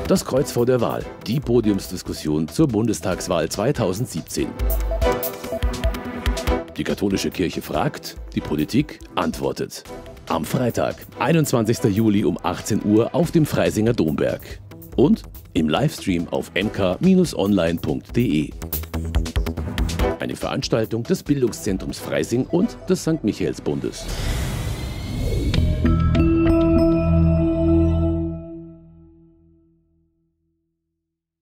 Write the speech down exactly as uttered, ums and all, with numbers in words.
Das Kreuz vor der Wahl, die Podiumsdiskussion zur Bundestagswahl zweitausendsiebzehn. Die katholische Kirche fragt, die Politik antwortet. Am Freitag, einundzwanzigsten Juli um achtzehn Uhr auf dem Freisinger Domberg und im Livestream auf m k Bindestrich online punkt de. Eine Veranstaltung des Bildungszentrums Freising und des Sankt Michaelsbundes.